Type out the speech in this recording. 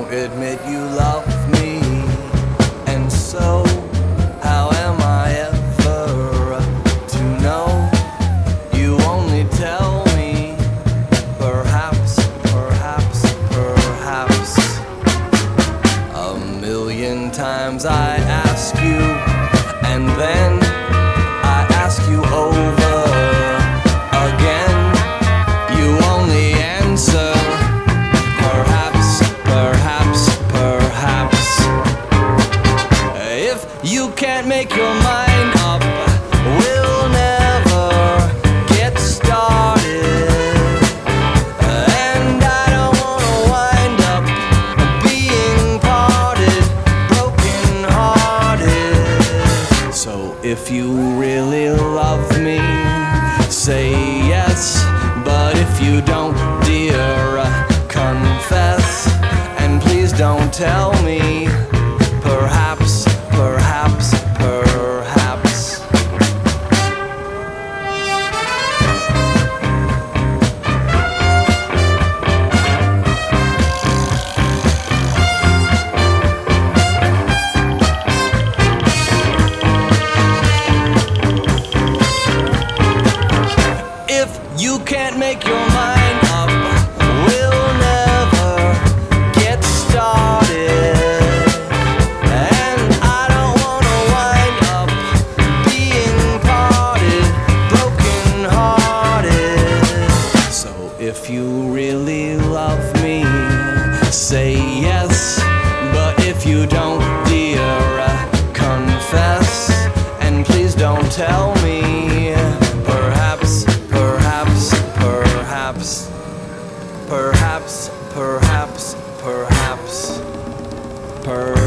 won't admit you love me. And so, how am I ever to know? You only tell me, perhaps, perhaps, perhaps. A million times I ask you, and then I ask you over again. You only answer, perhaps, perhaps, perhaps. If you can't make your mind up, we'll never get started. And I don't wanna wind up being parted, broken hearted. So if you really love me, say yes. But if you don't, dear, confess. And please don't tell me, perhaps, perhaps, perhaps. If you can't make your mind up, we'll never get started. And I don't wanna wind up being parted, broken hearted. So if you really love me, say yes. But if you don't, dear, confess. And please don't tell me, perhaps, perhaps, perhaps, perhaps, perhaps, perhaps, perhaps.